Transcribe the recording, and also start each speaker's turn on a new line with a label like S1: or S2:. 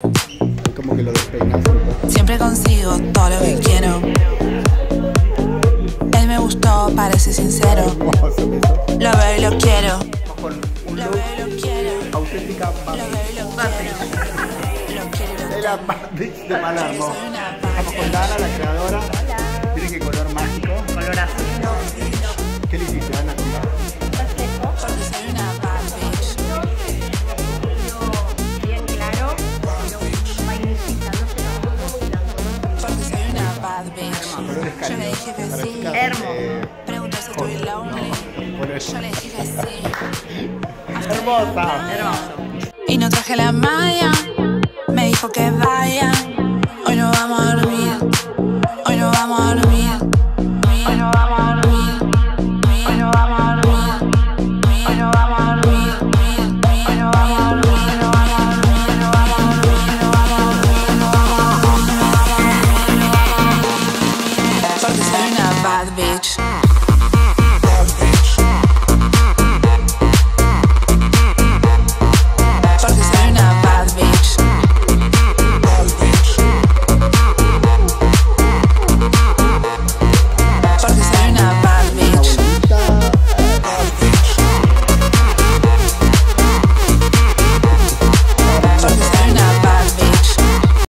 S1: Como que lo despeinas un poco.
S2: Siempre consigo todo lo que quiero. Él me gustó, parece sincero. Lo veo y lo quiero.
S1: Con un
S2: Lo
S1: look
S2: veo y lo quiero.
S1: auténtica
S2: Lo veo y lo quiero. Lo quiero y lo
S1: de la
S2: tengo.
S1: Bad Bitch de Palermo.
S2: Soy una
S1: Estamos con Dana, la creadora. Miren qué color mágico.
S3: Color azul.
S1: ¿Qué le hiciste, Dana?
S2: Porque soy una bad bitch.
S3: Bien claro. Magnífica, no sé.
S2: Porque soy una bad bitch.
S1: Colores
S2: Yo le
S1: cálidos.
S2: dije que
S1: Para
S2: sí.
S1: chicas,
S3: Hermoso.
S2: Pregunta si estoy lonely.
S1: por eso.
S2: Yo le dije que sí.
S1: Hermosa.
S3: Hermoso.
S2: Y no traje la malla.